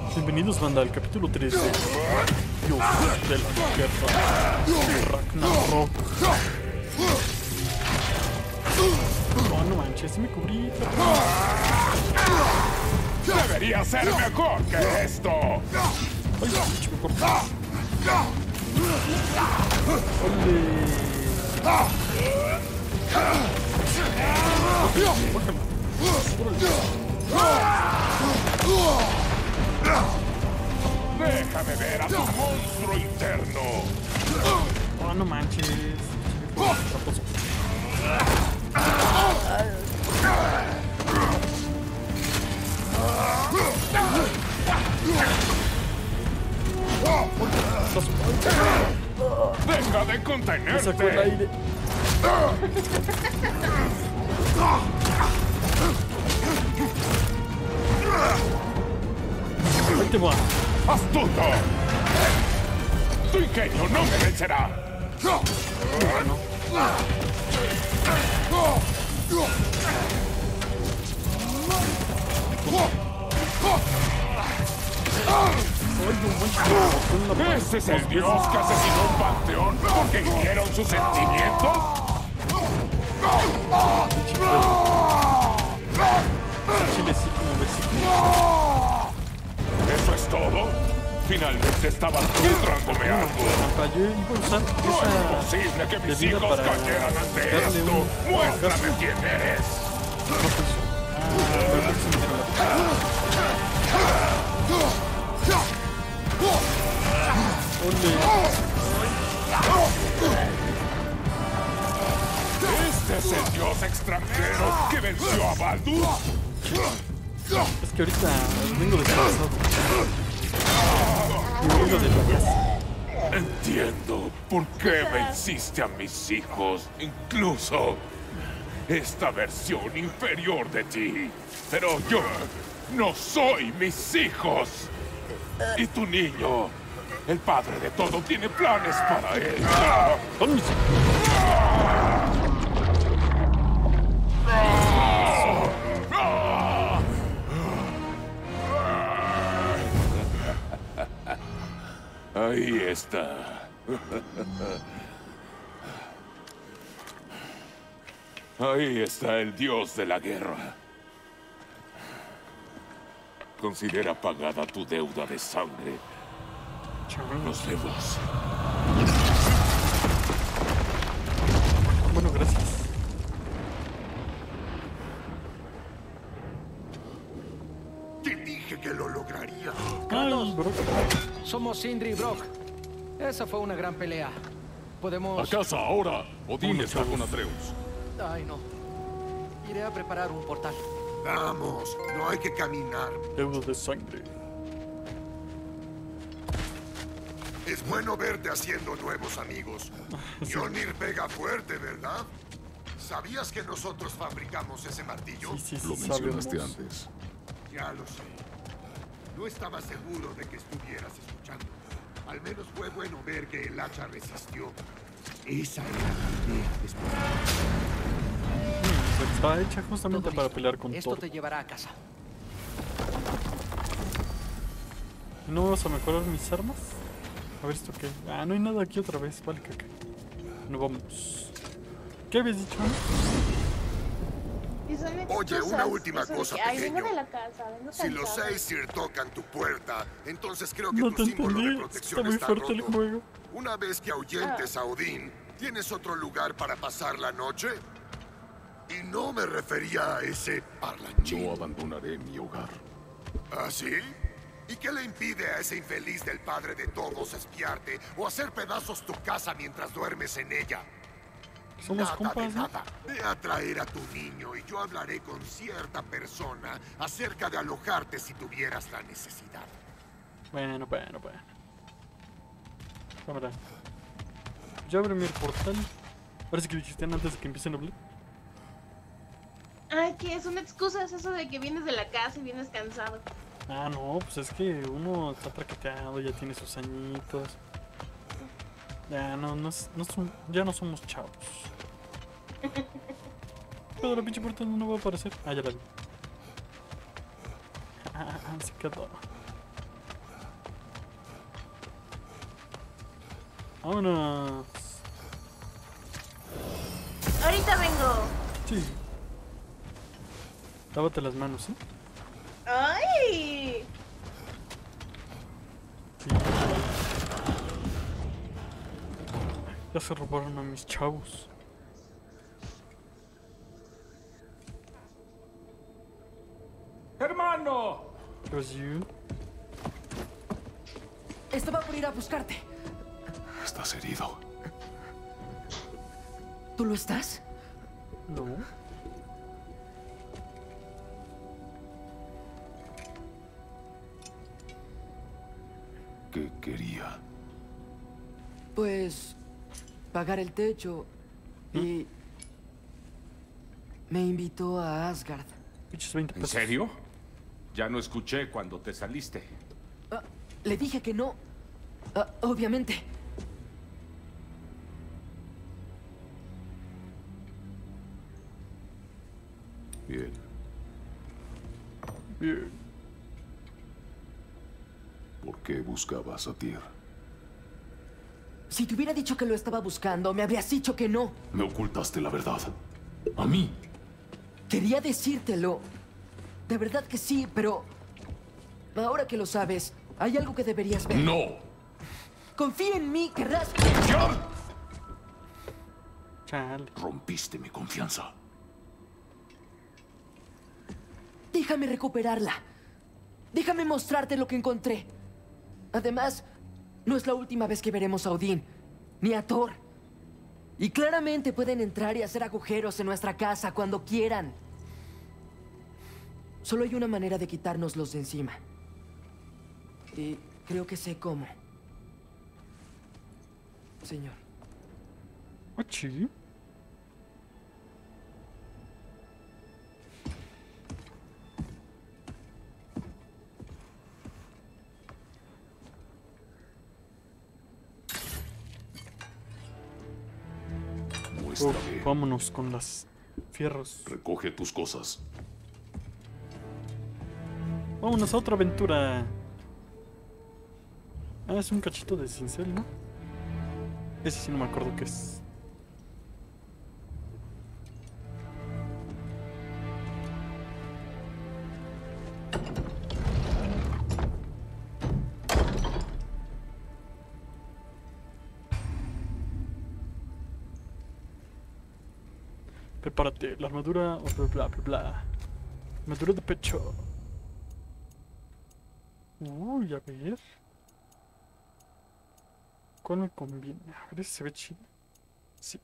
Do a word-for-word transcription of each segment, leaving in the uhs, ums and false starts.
Bienvenidos, banda, al capítulo trece. Dios de la guerra. Ragnarok. Oh, no manches, sí me cubrí. Debería ser mejor que esto. Ay, pinche, me corté. Déjame ver a tu monstruo interno. Oh, no manches. Traposo. Deja de Me contenerte. sacó el aire. Ahí te va. ¡Astuto! Tu ingenio no me vencerá. No. ¿Ese es el dios que asesinó un panteón porque hirieron sus sentimientos? Chile sí como versículo. ¿Eso es todo? Finalmente estabas mostrándome algo. Trampa, yo iba a usar No es esa posible que mis bebida hijos para cayeran ante darle esto. un- Muéstrame quién eres. No funcionó. Ah, creo que se me dio ¿Este es el dios extranjero que venció a Baldur? Ole. Es que ahorita vengo descansado. Y vengo de la casa. Entiendo por qué venciste a mis hijos, incluso esta versión inferior de ti. Pero yo no soy mis hijos. Y tu niño, el padre de todo, tiene planes para él. Son mis Ahí está. Ahí está el dios de la guerra. Considera pagada tu deuda de sangre. chavos. Nos vemos. Bueno, gracias. Te dije que lo lograría. Ay, bro. Somos Sindri y Brock. Esa fue una gran pelea. Podemos... ¡A casa ahora! Odín Bueno, está chavos. con Atreus. Ay, no. Iré a preparar un portal. Vamos, no hay que caminar. Deuda de sangre. Es bueno verte haciendo nuevos amigos. Mjolnir pega fuerte, ¿verdad? ¿Sabías que nosotros fabricamos ese martillo? Sí, sí, sí, Lo mencionaste sabemos. antes. Ya lo sé. No estaba seguro de que estuvieras escuchando. Al menos fue bueno ver que el hacha resistió. Esa era la idea después. Pues está hecha justamente Todo para listo. pelear con Esto Thor. te llevará a casa. ¿No vamos a mejorar mis armas? A ver esto qué. Ah, no hay nada aquí otra vez. Vale, caca. No vamos. ¿Qué habías dicho? Y son muchas Oye, una cosas, última eso de cosa, que, Ay, vengo pequeño. de la casa, vengo Si los cansado". Aesir tocan tu puerta, entonces creo que No tu te símbolo de entendí. protección Está muy está fuerte el roto. juego. Una vez que ahuyentes a Odín, ¿tienes otro lugar para pasar la noche? Y no me refería a ese parlanchín. No abandonaré mi hogar. ¿Ah, sí? ¿Y qué le impide a ese infeliz del padre de todos espiarte o hacer pedazos tu casa mientras duermes en ella? Somos Nada compas, de ¿no? nada. Ve a traer a tu niño y yo hablaré con cierta persona acerca de alojarte si tuvieras la necesidad. Bueno, bueno, bueno. Cámara. Ya abre mi portal. Parece que dijiste antes de que empiecen a hablar. Ay, que son excusas eso de que vienes de la casa y vienes cansado. Ah, no, pues es que uno está traqueteado, ya tiene sus añitos. Ya no, no, es- no son- ya no somos chavos. Pero la pinche puerta no va a aparecer. Ah, ya la vi. Ah, se quedó. Vámonos. Ahorita vengo. Sí. Lávate las manos, ¿eh? ¡Ay! Sí. Ya se robaron a mis chavos. ¡Hermano! It was you. Estaba por ir a buscarte. Estás herido. ¿Tú lo estás? No. ¿Qué quería? Pues... pagar el techo. Y... me invitó a Asgard. Pinches veinte ¿En pesos. serio? Ya no escuché cuando te saliste. Ah, le dije que no. Ah, obviamente. Bien. Bien. ¿Por qué buscabas a Tyr? Si te hubiera dicho que lo estaba buscando, me habrías dicho que no. Me ocultaste la verdad. A mí. Quería decírtelo. De verdad que sí, pero... ahora que lo sabes, hay algo que deberías ver. ¡No! Confía en mí, querrás... ¡Ya! Chale. Rompiste mi confianza. Déjame recuperarla. Déjame mostrarte lo que encontré. Además, no es la última vez que veremos a Odín, ni a Thor. Y claramente pueden entrar y hacer agujeros en nuestra casa cuando quieran. Solo hay una manera de quitárnoslos de encima. Y creo que sé cómo. Señor. Ochi. Muéstrame. Vámonos con las fierros. Recoge tus cosas. Vámonos a otra aventura. Ah, es un cachito de cincel, ¿no? Ese sí no me acuerdo qué es. Prepárate, la armadura o bla bla bla bla. Armadura de pecho. Uy, a ver. ¿Cuál me conviene? A ver si se ve chido. Sí.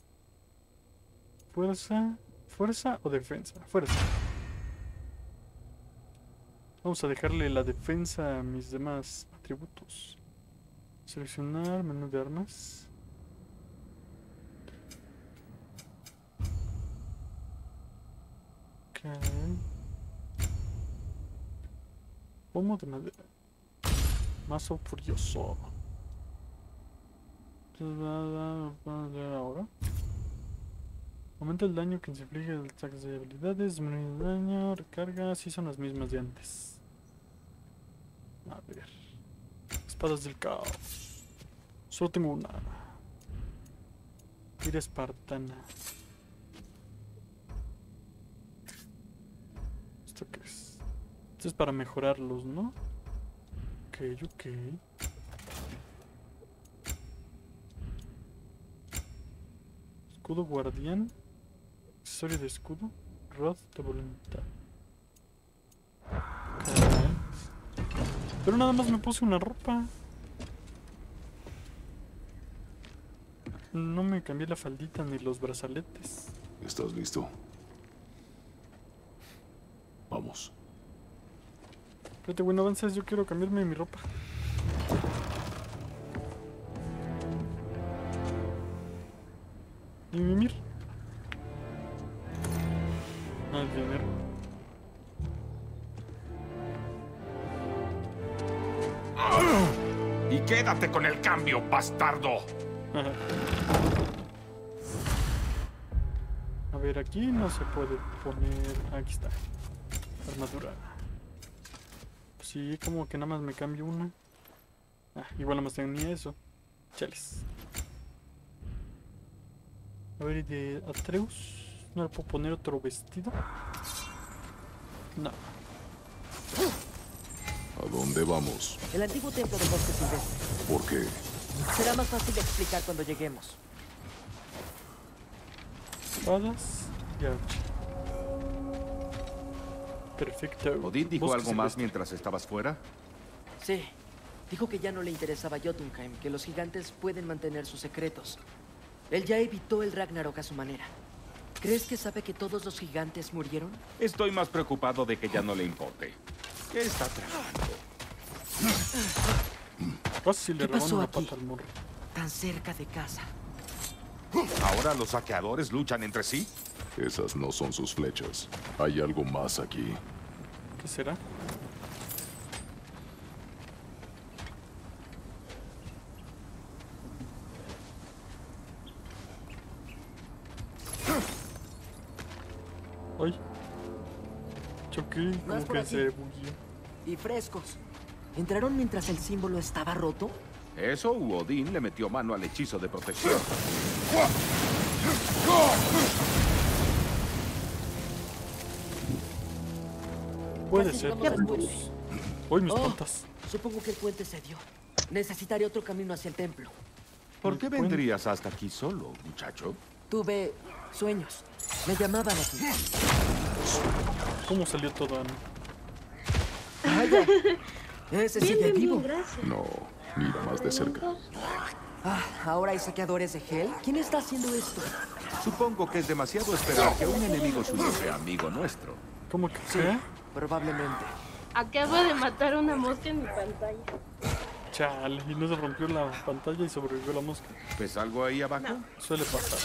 Fuerza. ¿Fuerza o defensa? Fuerza. Vamos a dejarle la defensa a mis demás atributos. Seleccionar menú de armas. Ok. Pomo de madera. Mazo furioso. Ahora. Aumenta el daño que se inflige el ataque de habilidades. Disminuye el daño. Recarga. Sí, son las mismas de antes. A ver. Espadas del caos. Solo tengo una. Tira espartana. ¿Esto qué es? Esto es para mejorarlos, ¿no? Ok, ok. Escudo guardián. Accesorio de escudo. Rod de voluntad. Okay. Pero nada más me puse una ropa. No me cambié la faldita ni los brazaletes. ¿Estás listo? Vamos. Espérate, bueno, avances. Yo quiero cambiarme mi ropa. ¿Y Mimir? Ah, el dinero. Y quédate con el cambio, bastardo. Ajá. A ver, aquí no se puede poner... Aquí está. Armadura. Pues sí, como que nada más me cambio una. Ah, igual nada más tengo ni eso. Chales. A ver, ¿y de Atreus? ¿No le puedo poner otro vestido? No. ¿A dónde vamos? El antiguo templo del bosque silvestre. ¿Por qué? Será más fácil de explicar cuando lleguemos. Espadas y hacha. Perfecto. ¿Odín dijo Bosque algo más silvestre. mientras estabas fuera? Sí. Dijo que ya no le interesaba Jotunheim, que los gigantes pueden mantener sus secretos. Él ya evitó el Ragnarok a su manera. ¿Crees que sabe que todos los gigantes murieron? Estoy más preocupado de que ya no le importe. ¿Qué está tramando? Casi le ¿Qué roban pasó una aquí? pata al morro. Tan cerca de casa. ¿Ahora los saqueadores luchan entre sí? Esas no son sus flechas. Hay algo más aquí. ¿Qué será? Ay. Choqué, No es como por que aquí. se bugueó. Y frescos. ¿Entraron mientras el símbolo estaba roto? Eso u Odín le metió mano al hechizo de protección. Puede Casi ser. llegamos al puente. Uy, mis Oh, pantas. supongo que el puente se dio. Necesitaré otro camino hacia el templo. ¿Por qué El puente. vendrías hasta aquí solo, muchacho? Tuve sueños. Me llamaban aquí. ¿Cómo salió todo, Ana? Vaya. Ese Bien, sigue bien, vivo. bien, gracias. No, mira más de cerca. Ah, ¿ahora hay saqueadores de Hel? ¿Quién está haciendo esto? Supongo que es demasiado esperar que un enemigo suyo sea amigo nuestro. ¿Cómo que Sí, qué? probablemente. Acabo de matar a una mosca en mi pantalla. Chale, y no se rompió la pantalla y sobrevivió la mosca. ¿Ves algo ahí abajo? Suele pasar.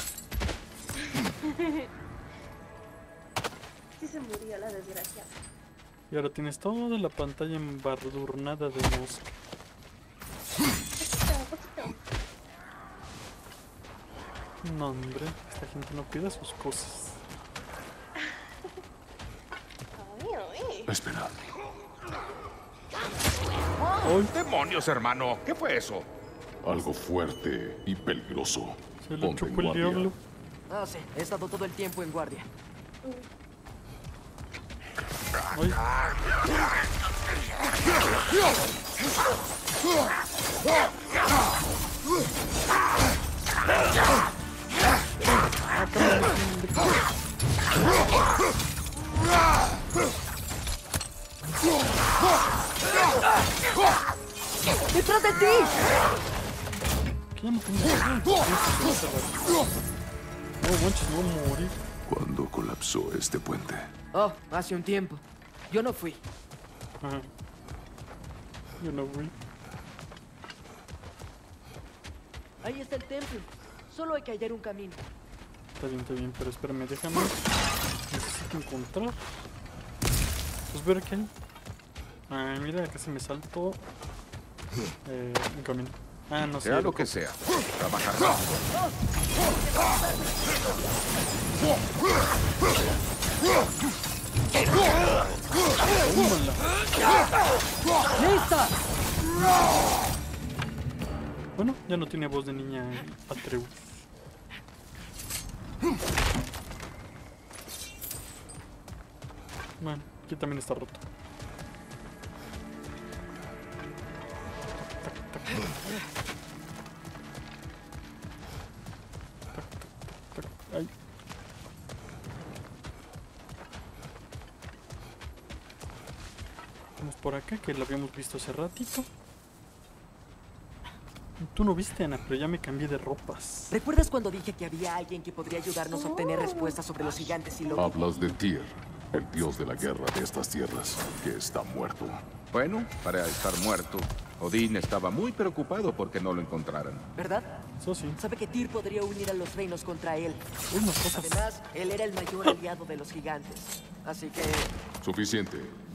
Sí se murió la desgraciada. Y ahora tienes toda la pantalla embadurnada de mosca. Poquito, poquito. No, hombre, esta gente no cuida sus cosas. Ay, ay. Espera. ¡Ay! ¡Demonios, hermano! ¿Qué fue eso? Algo fuerte y peligroso. Se lo Ponte en chupó el guardia. diablo. Ah, sí. He estado todo el tiempo en guardia. ¡Ay! ¡Detrás de ti! ¿Qué ya no tengo? No manches, no voy a morir. ¿Cuándo colapsó este puente? Oh, hace un tiempo. Yo no fui. Ajá. Yo no voy. Ahí está el templo. Solo hay que hallar un camino. Está bien, está bien, pero espérame, déjame. Necesito encontrar. Pues ver qué hay. Ay, mira, casi me salto. Eh, un camino. Ah, no sé. Sea lo que sea. Trabajar rápido. ¡Lista! Bueno, ya no tiene voz de niña Atreus. Bueno, aquí también está roto. Tac, tac, tac. Tac, tac, tac, tac. Ay. Vamos por acá, que lo habíamos visto hace ratito. Tú no viste, Ana, pero ya me cambié de ropas. ¿Recuerdas cuando dije que había alguien que podría ayudarnos a obtener respuestas sobre los gigantes y Loki? Hablas de Tyr, el dios de la guerra de estas tierras, que está muerto. Bueno, para estar muerto, Odín estaba muy preocupado porque no lo encontraran. ¿Verdad? Eso sí. Sabe que Tyr podría unir a los reinos contra él. Unas cosas. Además, él era el mayor aliado de los gigantes. Así que... Suficiente.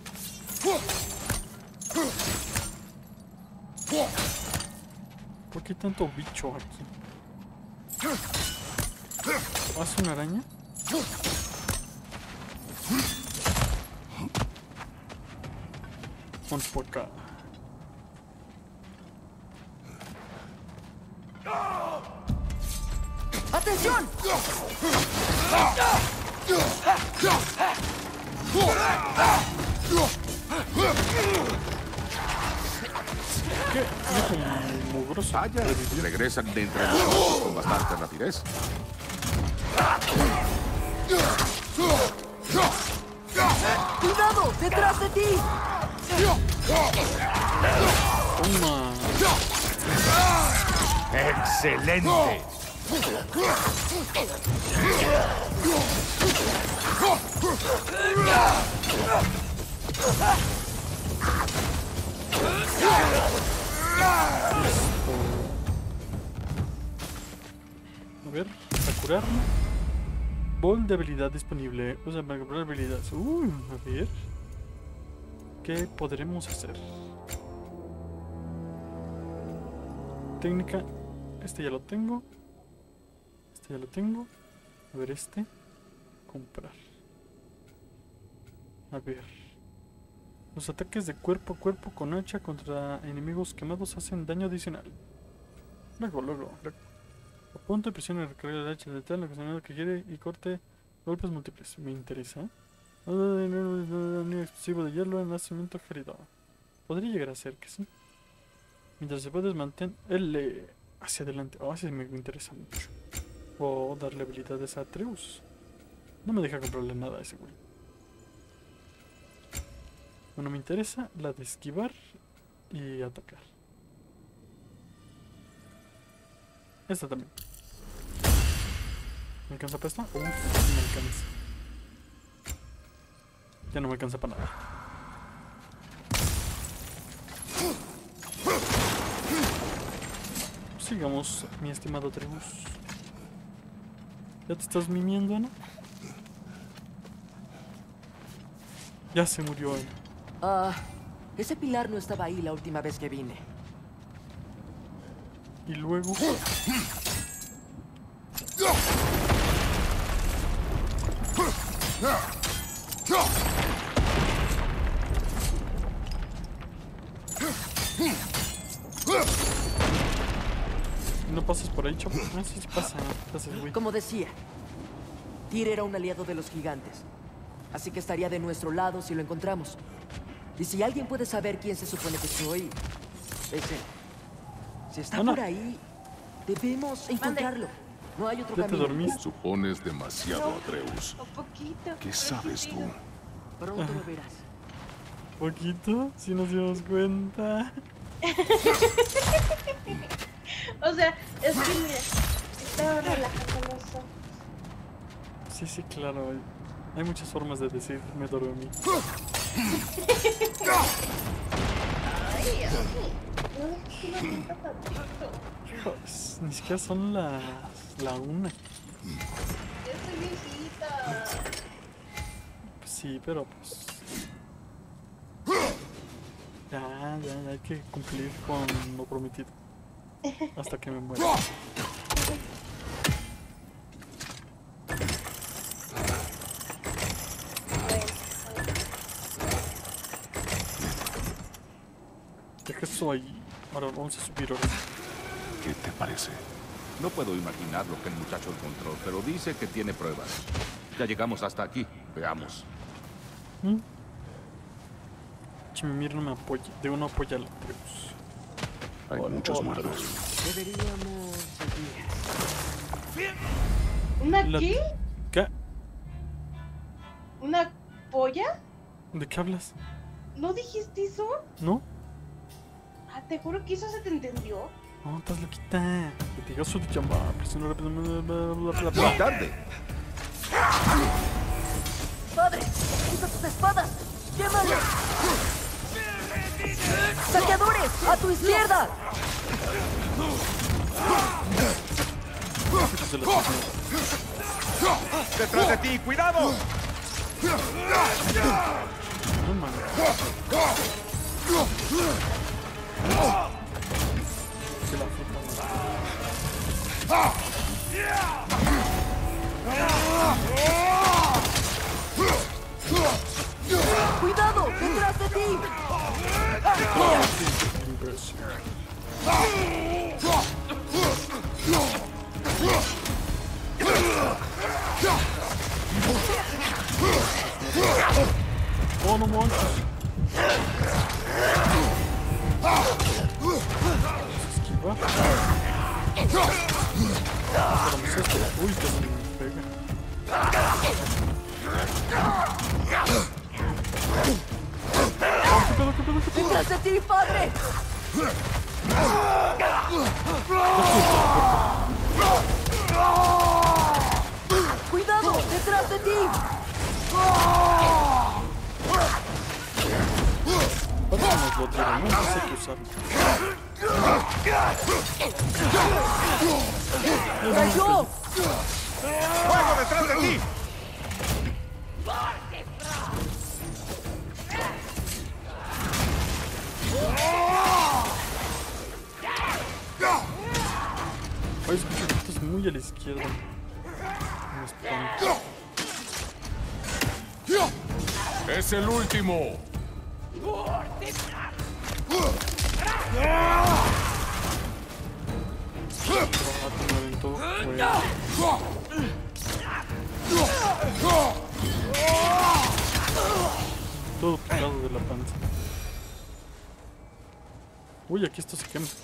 ¿Por qué tanto bicho aquí? ¿Hace una araña? Vamos por acá. ¡Atención! ¿Qué? Es un mugroso. Vaya, regresan de entre nosotros con bastante rapidez. ¡Cuidado! ¡Detrás de ti! Toma. ¡Excelente! A ver, a curarme. Bol de habilidad disponible. Usa para comprar habilidades. Uy, a ver. ¿Qué podremos hacer? Técnica. Este ya lo tengo. Este ya lo tengo. A ver, este. Comprar. A ver. Los ataques de cuerpo a cuerpo con hacha contra enemigos quemados hacen daño adicional. Luego, luego. luego. A punto de presión y recarga el hacha letal, ocasionando que quiere y corte golpes múltiples. Me interesa. Daño explosivo de hielo en nacimiento gerido. Podría llegar a ser que sí. Mientras se puede mantener L hacia adelante. Oh, así me interesa mucho. O darle habilidades a Atreus. No me deja comprarle nada a ese güey. Bueno, me interesa la de esquivar y atacar. Esta también. ¿Me alcanza para esta? Uf, sí me alcanza. Ya no me alcanza para nada. Sigamos, mi estimado Atreus. ¿Ya te estás mimiendo, Ana? Ya se murió Ana. Ah, ese pilar no estaba ahí la última vez que vine. Y luego... ¿No pasas por ahí, chavo? Ah, sí, sí pasa. Pasas, güey. Como decía, Tyr era un aliado de los gigantes. Así que estaría de nuestro lado si lo encontramos. Y si alguien puede saber quién se supone que soy, es él. Si está Ah, no. por ahí, debemos encontrarlo. No hay otro Ya te camino. dormiste. Supones demasiado, Atreus. Un poquito. ¿Qué sabes tú? Pronto lo verás. Poquito, si nos dimos cuenta. O sea, es que mira, estaba relajando los ojos. Sí, sí, claro. Hay, hay muchas formas de decir me dormí. Ay, ay. No dejes que lo sienta tantito. Pues, ni siquiera son las la una. Ya estoy viejita. Pues sí, pero pues. Ya, ya, ya hay que cumplir con lo prometido. Hasta que me muera. Deja eso ahí. Ahora vamos a subir ahora. ¿Qué te parece? No puedo imaginar lo que el muchacho encontró, pero dice que tiene pruebas. Ya llegamos hasta aquí. Veamos. ¿Mm? Chimimir no me apoya. Debo no apoyar a la Atreus. Hay Hola, muchos hola. muertos. Deberíamos seguir. ¿Una La- qué? ¿Qué? ¿Una polla? ¿De qué hablas? ¿No dijiste eso? ¿No? Ah, te juro que eso se te entendió. No, estás loquita. Que te digas su chamba. Presiona la- la- la- la- Muy tarde. ¡Padre! ¡Usa tus espadas! ¡Quémalos! ¡Saqueadores! ¡A tu izquierda! Hijos de la chingada. ¡Detrás de ti! ¡Cuidado! No mames. Que la puta ¡Cuidado! ¡Detrás de ti! madre. Imbécil. Uy, casi me pega. ¡Detrás de ti, padre! ¡Cuidado! ¡Detrás de ti! Vámonos, lo tiro, no sé qué usarlo. ¡Cayó! ¡Fuego detrás de ti! Ay, escucho gritos muy a la izquierda. Me espanto. ¡Es el último! Ah, me aventó fuego. Todo pegado de la panza. Uy, aquí esto se quema.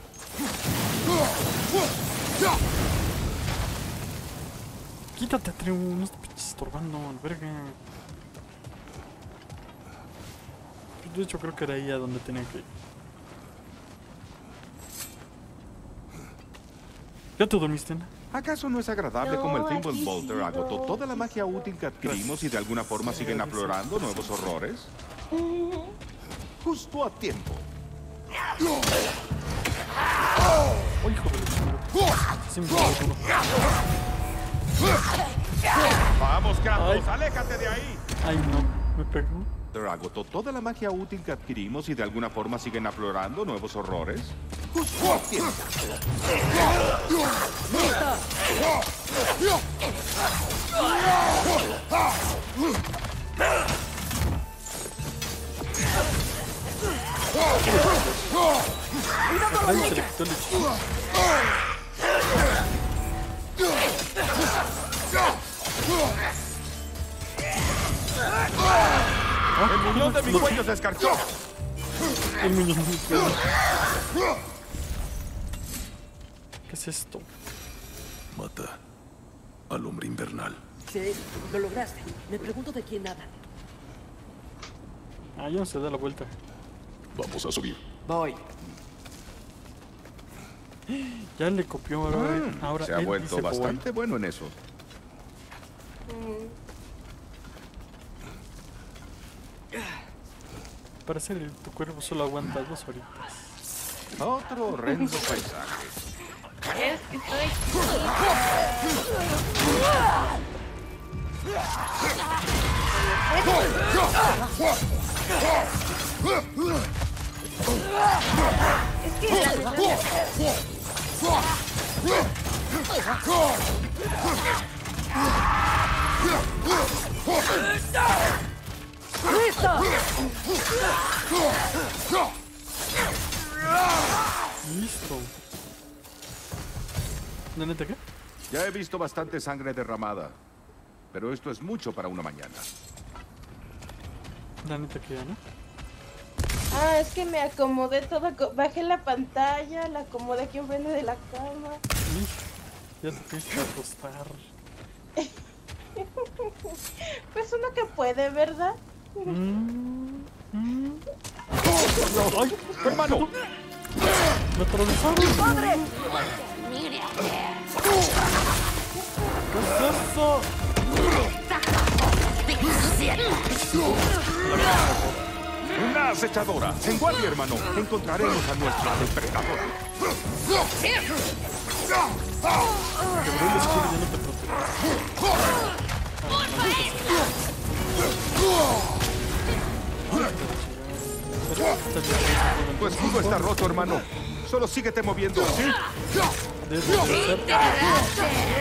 Quítate, Tribu, no estés pinches estorbando, verga. De hecho, creo que era ahí a donde tenía que ir. ¿Ya te dormiste, Ana? ¿Acaso no es agradable No, como el aquí Thimble Bolter sigo. agotó toda la magia útil que adquirimos y de alguna forma siguen aflorando nuevos horrores? Justo a tiempo. ¡Oh, hijo de la chingada! Sí, me pegó duro. ¡Vamos, Kratos! Ay. ¡Aléjate de ahí! Ay, no, me pegó. Agotó toda la magia útil que adquirimos y de alguna forma siguen aflorando nuevos horrores. Justo a tiempo. Ay, se le quitó el hechizo. ¡El muñón de mi cuello se escarchó! El muñón de mi cuello. ¿Qué es esto? Mata al hombre invernal. Sí, lo lograste. Me pregunto de quién hablan. Ah, ya no se da la vuelta. Vamos a subir. Voy. Ya le copió ahora. él- ahora Se ha él vuelto dice Boy. bastante bueno en eso. Para ser el, tu cuerpo solo aguanta dos horitas. Otro horrendo paisaje. Es que estoy... Es que la verdad... ¡Lista! Listo. ¿La neta qué? Ya he visto bastante sangre derramada, pero esto es mucho para una mañana. La neta que ya, ¿no? Ah, es que me acomodé todo, co- bajé la pantalla, la acomodé aquí enfrente de la cama. Ij, ya te fuiste a acostar. Pues uno que puede, ¿verdad? Mm, mm. ¡Ay, hermano! ¡Me atravesaron! ¡Padre! ¿Qué es eso? ¡Una acechadora! ¡En guardia, hermano! Encontraremos a nuestro depredador. Quebró el escudo y ya no te protege. Tu escudo está roto, hermano. Solo síguete moviendo, ¿sí? Debe de ser.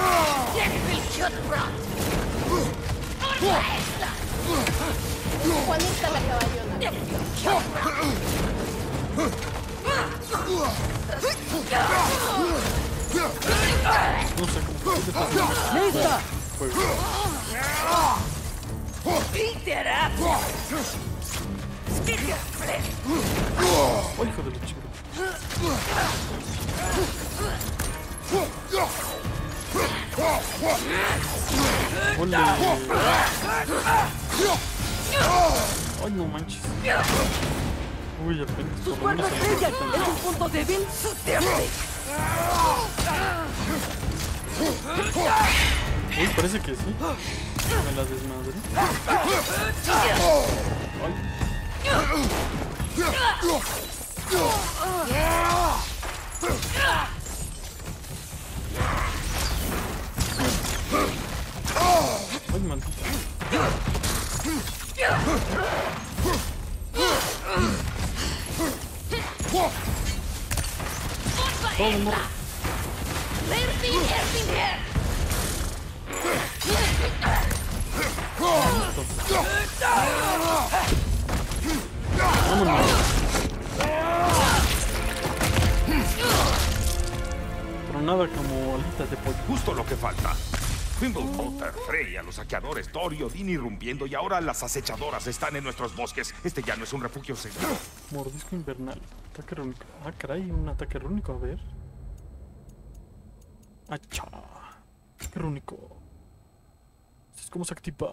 Juanita la caballona. No sé cómo se te ¡Lista! ¡Oh, hijo de la chingada! ¡Ole! ¡Ay, no manches! Uy, apenas. ¡Tus por lo menos cuernos se me brillan! cortan. ¡Es un punto débil! Uy, parece que sí. Me la desmadre. Ay, maldita. Todo morro. Vámonos. Pero nada como alitas de pollo. Justo lo que falta. Fimbulwalter, Freya, los saqueadores, Thor y Odín irrumpiendo y ahora las acechadoras están en nuestros bosques. Este ya no es un refugio seguro. Mordisco invernal. Ataque rúnico. Ah, caray, un ataque rúnico, a ver. ¡Acha! Ataque rúnico. Esto es como se activa.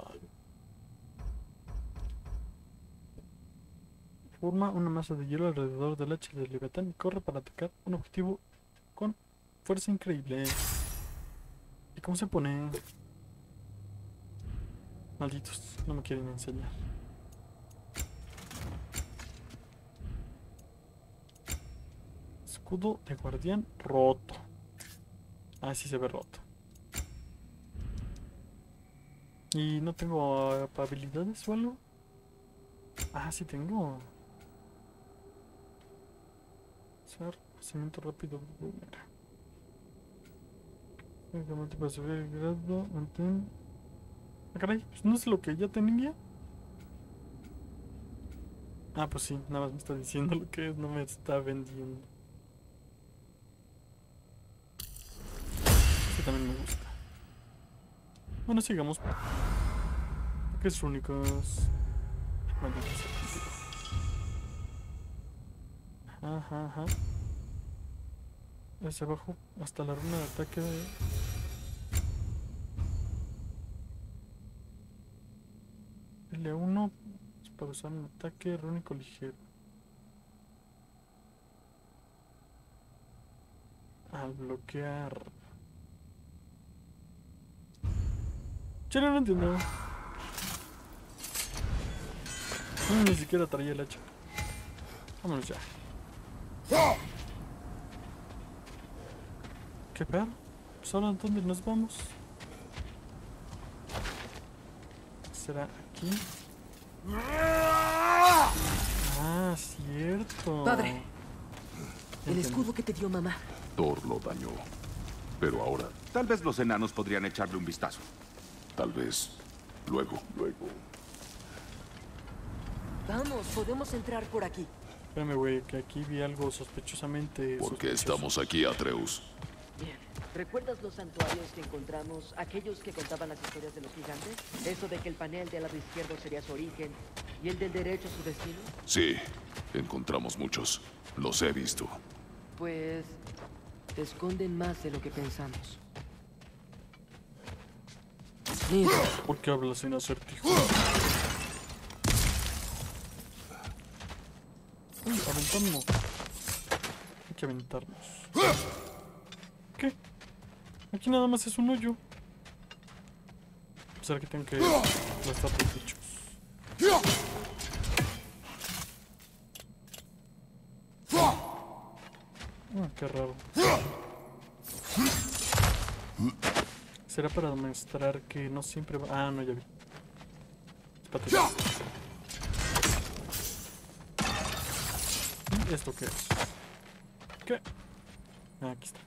Forma una masa de hielo alrededor del hacha del Leviatán y corre para atacar un objetivo con fuerza increíble. ¿Y cómo se pone? Malditos, no me quieren enseñar. Escudo de guardián roto. Ah, sí se ve roto. ¿Y no tengo uh, habilidades o algo? Ah, sí tengo. Usar crecimiento rápido. Mira. Únicamente para subir el grado. Mantén. Ah, caray, pues no es lo que ya tenía. Ah, pues sí, nada más me está diciendo lo que es, no me está vendiendo. Este también me gusta. Bueno, sigamos. ¿Qué es únicos? Maldita sea. Ajá, ajá. Hacia abajo hasta la runa de ataque. L uno es para usar un ataque rúnico ligero. Al bloquear. Yo no lo entiendo. No, ni siquiera traía el hacha. Vámonos ya. ¿Qué pedo? Pues ahora ¿dónde nos vamos? ¿Será aquí? Ah, cierto. Padre, el escudo que te dio mamá. Thor lo dañó. Pero ahora, Tal vez los enanos podrían echarle un vistazo. tal vez, luego. Luego. Vamos, podemos entrar por aquí. Espérame, güey, que aquí vi algo sospechosamente. ¿Por qué sospechoso. estamos aquí, Atreus? Bien. ¿Recuerdas los santuarios que encontramos? Aquellos que contaban las historias de los gigantes. Eso de que el panel del lado izquierdo sería su origen y el del derecho su destino. Sí, encontramos muchos. Los he visto. Pues esconden más de lo que pensamos. Mira, ¿Por qué hablas sin acertijo? Uy, aventarnos. Hay que aventarnos. ¿Qué? Aquí nada más es un hoyo. Pues ahora que tengo que aplastar los bichos. Ah, qué raro. Será para demostrar que no siempre va... Ah, no, ya vi. Espérate. ¿Y esto qué es? ¿Qué? Ah, aquí está.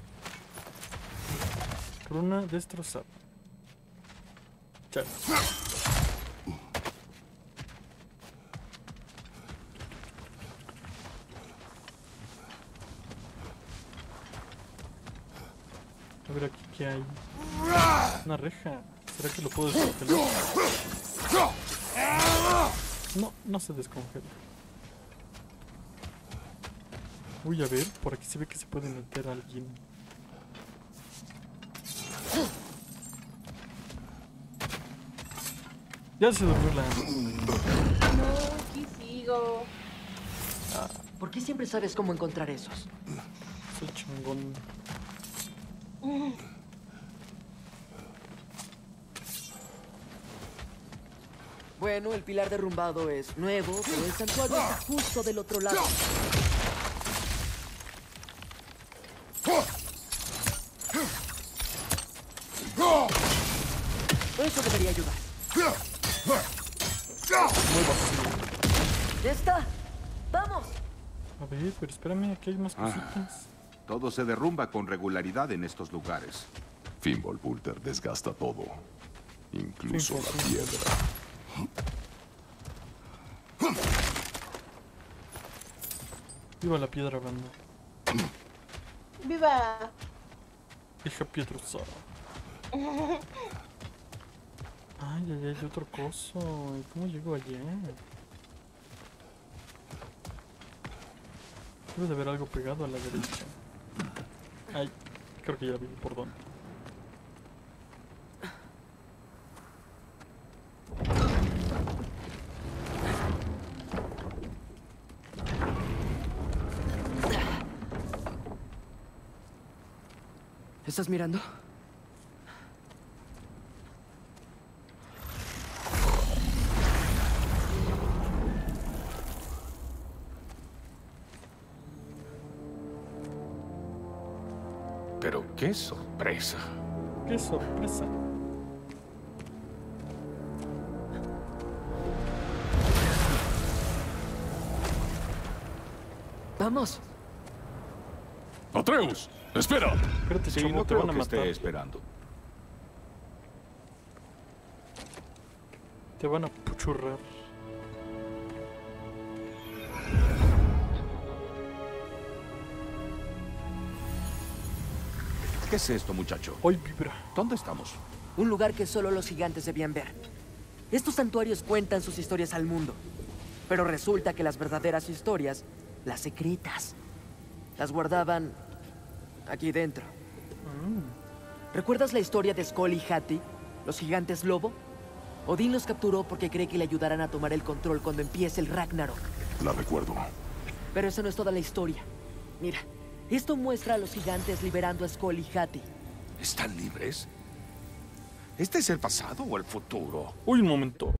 Runa destrozada. Chao. A ver aquí qué hay. Una reja. ¿Será que lo puedo descongelar? No, no se descongela. Uy, a ver, por aquí se ve que se puede meter a alguien. Ya se durmió la... No, aquí sigo. ¿Por qué siempre sabes cómo encontrar esos? Soy chingón. Bueno, el pilar derrumbado es nuevo, pero el santuario está justo del otro lado. Eso debería ayudar. Muy vacío. ¡Ya está! ¡Vamos! A ver, pero espérame, aquí hay más Ah. cositas. Todo se derrumba con regularidad en estos lugares. Fimbulpulter desgasta todo, incluso la Fimbulpulter. piedra. Viva la piedra, banda. ¡Viva! Hija Pietrusa. Ay, ay, ay, otro coso. ¿Y cómo llego allá? Debe de haber algo pegado a la derecha. Ay, creo que ya vi por dónde. ¿Estás mirando? Pero qué sorpresa. ¡Qué sorpresa! ¡Vamos! ¡Atreus! ¡Espera! Espérate, Sí, chavo, no te creo van a que matar. esté esperando. Te van a puchurrar. ¿Qué es esto, muchacho? Hoy vibra. ¿Dónde estamos? Un lugar que solo los gigantes debían ver. Estos santuarios cuentan sus historias al mundo. Pero resulta que las verdaderas historias, las secretas, las guardaban aquí dentro. ¿Recuerdas la historia de Skoll y Hati, los gigantes lobo? Odín los capturó porque cree que le ayudarán a tomar el control cuando empiece el Ragnarok. La recuerdo. Pero esa no es toda la historia. Mira, esto muestra a los gigantes liberando a Skoll y Hati. ¿Están libres? ¿Este es el pasado o el futuro? Uy, un momento.